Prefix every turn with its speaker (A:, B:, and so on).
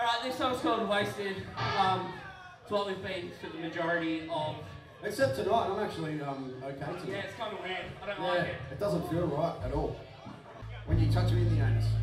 A: Alright, this song's called Wasted. It's what we've been for the majority of...
B: Except tonight, I'm actually okay tonight.
A: Yeah, it's kind of weird. I don't like it.
B: It doesn't feel right at all. When you touch me in the anus.